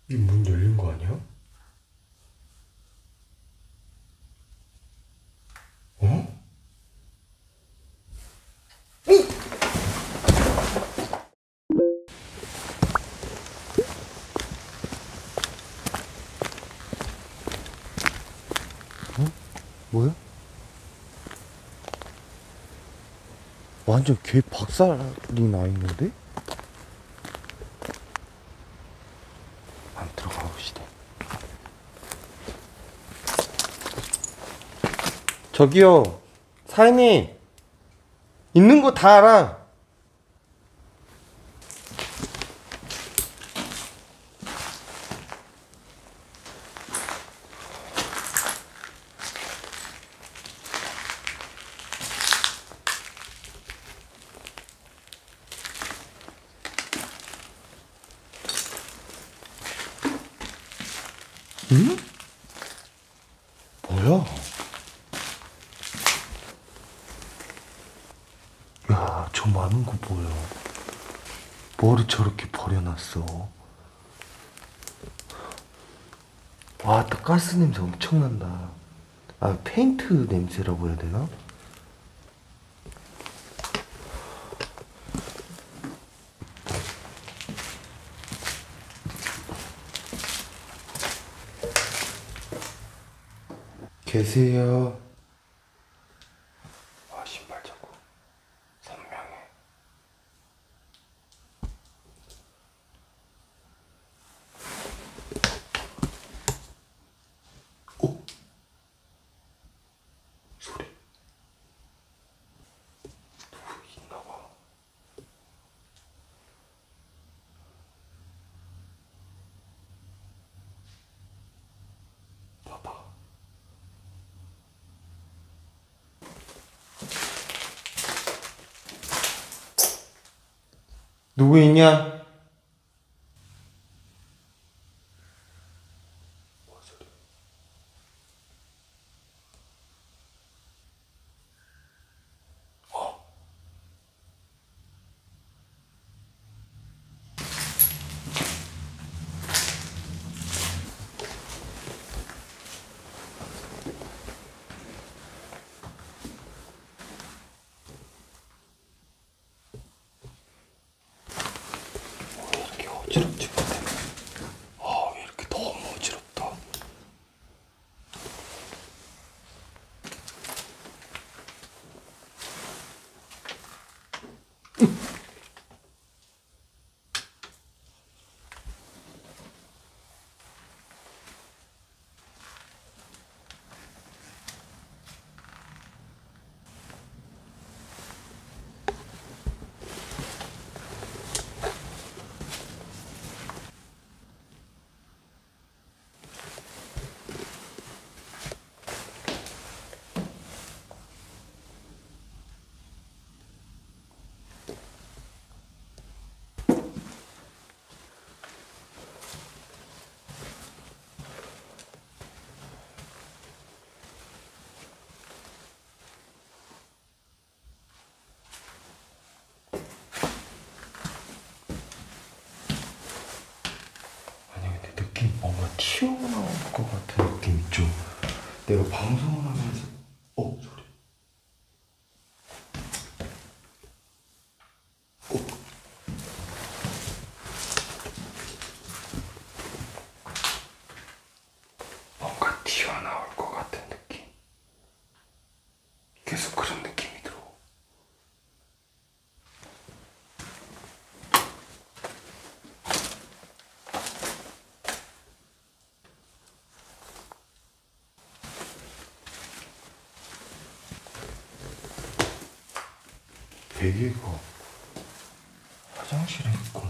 이 문 열린 거 아니야? 어? 뭐야? 완전 개 박살이 나 있는데? 안 들어가 봅시다. 저기요, 사장님, 있는 거 다 알아. 응? 뭐야? 야, 저 많은 거 뭐야? 뭐를 저렇게 버려놨어? 와, 딱 가스 냄새 엄청 난다. 아, 페인트 냄새라고 해야 되나? 계세요. 아, 신발 자꾸 선명해. 오? 소리. 누구 있나봐. 봐봐. 누구 있냐? 뭔 소리? 어? 왜 이렇게 어지럽지 못해? 아, 왜 이렇게 너무 어지럽다. 아니, 근데 느낌 뭔가 튀어나올 것 같은 느낌 있죠? 내가 방송을 하면서 소리. 뭔가 튀어나올 것 같은 느낌. 계속 그런 느낌이 들어. 베개가 화장실에 있고.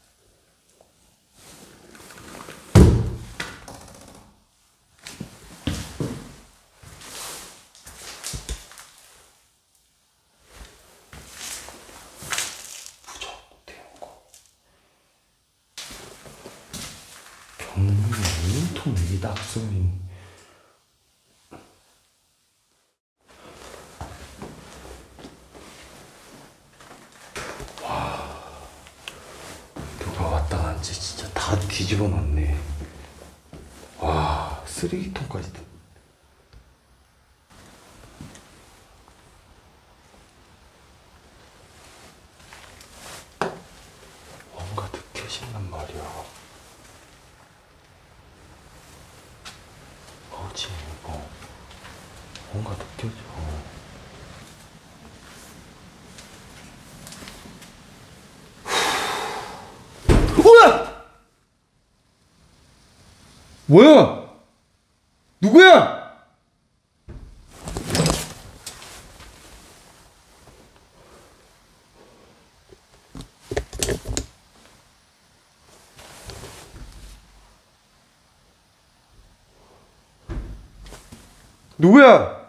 무적 되고. 경문에 온통 이 낙서인. 누가 왔다 간지 진짜 다 뒤집어 놨네. 쓰레기통까지. 뭔가 느껴진단 말이야. 뭐지 이거? 뭔가 느껴져. 뭐야? 뭐야? 누구야? 누구야?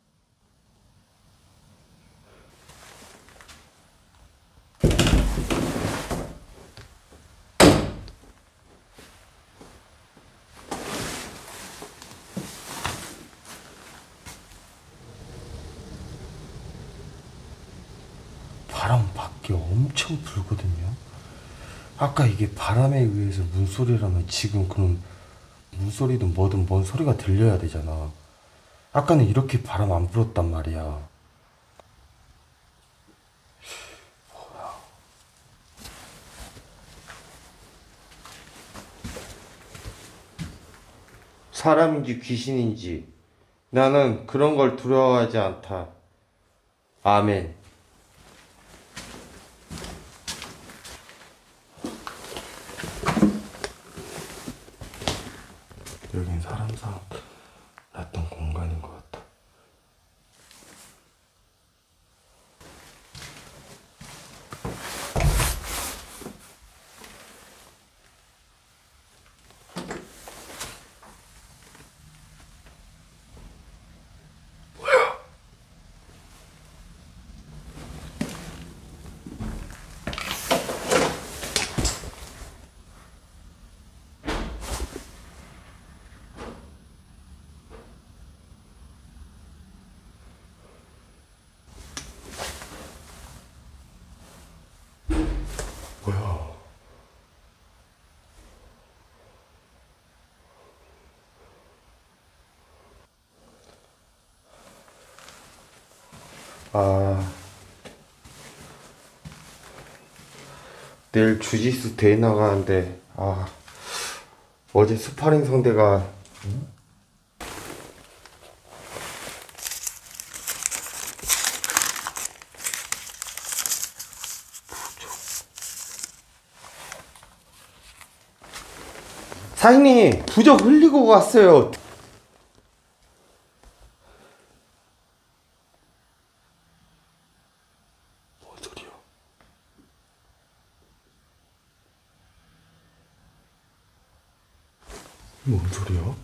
바람 밖에 엄청 불거든요. 아까 이게 바람에 의해서 문소리라면 지금 그럼 문소리든 뭐든 뭔 소리가 들려야 되잖아. 아까는 이렇게 바람 안 불었단 말이야. 사람인지 귀신인지 나는 그런 걸 두려워하지 않다. 아멘. 여긴 사람 났던 공간인 것 같아. 뭐야? 아, 내일 주짓수 대회 나가는데, 어제 스파링 상대가, 사장님, 부적 흘리고 갔어요. 뭔 소리야? 뭔 소리야?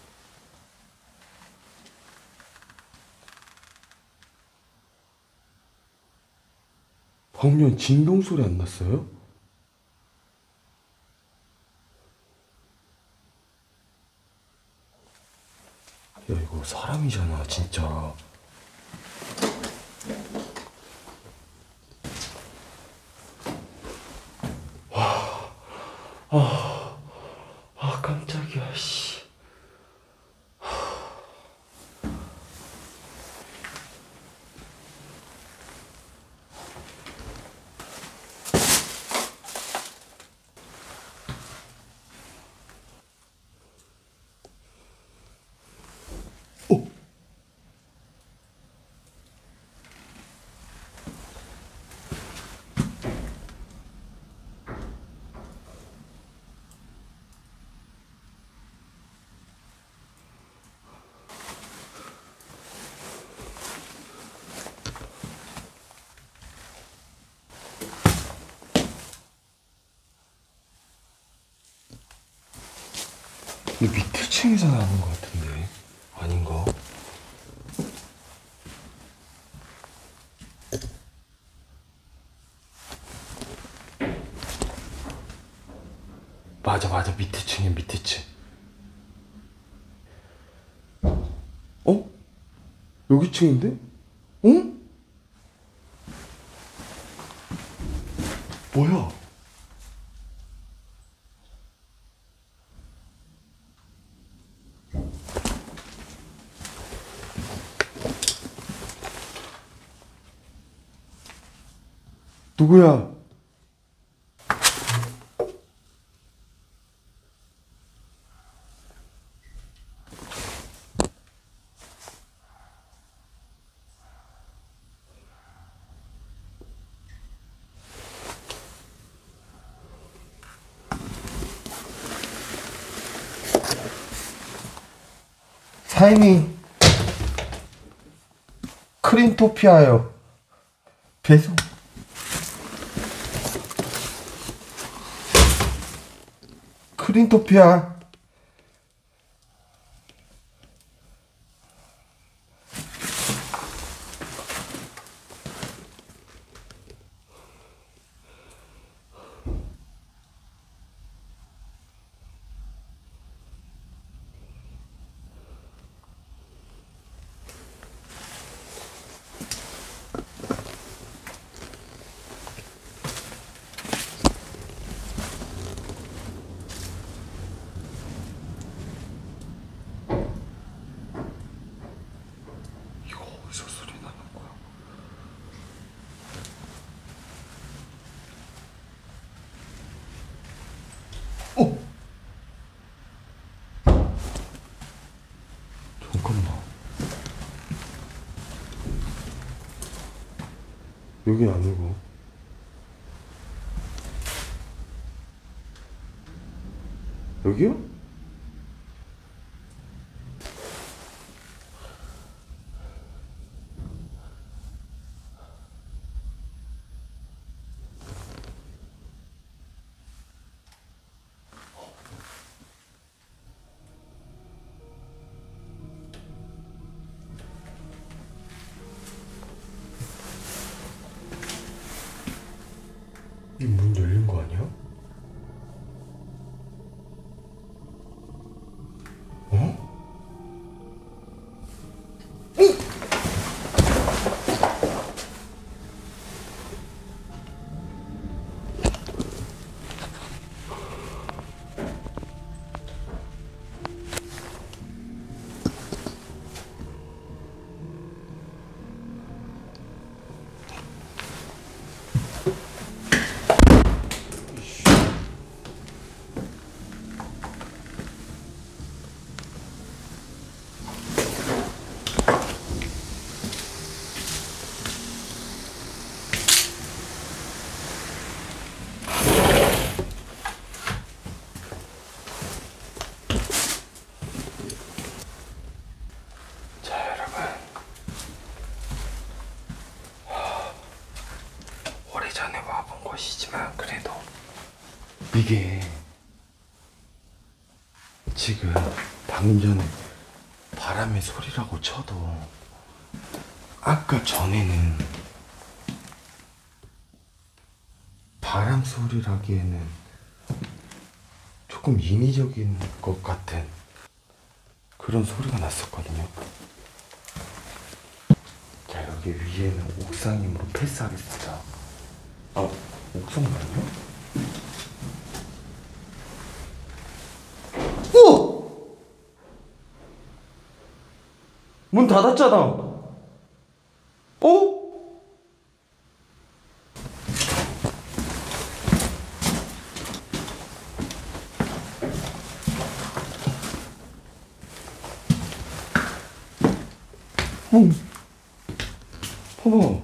방금 진동 소리 안 났어요? 야, 이거 사람이잖아, 진짜. 깜짝이야, 씨. 어? 근데 밑에 층에서 나는 것 같은데 아닌가? 맞아 밑에 층이야 밑에 층. 어? 여기 층인데? 어? 뭐야? 누구야? 사인이 크린토피아요. 배송. 크린토피아. 어디서 소리 나는 거야? 잠깐만. 여기 아니고. 여기요? 이 문 열린 거 아니야? 어? 오래전에 와본 곳이지만 그래도 이게 지금 방금 전에 바람의 소리라고 쳐도 아까 전에는 바람 소리라기에는 조금 인위적인 것 같은 그런 소리가 났었거든요. 자, 여기 위에는 옥상임으로 패스하겠습니다. 아, 옥상 아니야? 오! 문 닫았잖아. 어? 봐봐.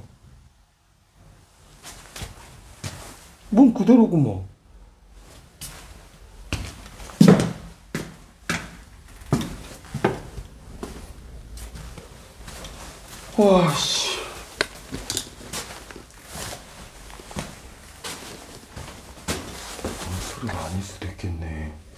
문 그대로구먼. 와, 씨. 소리가 아닐 수도 있겠네.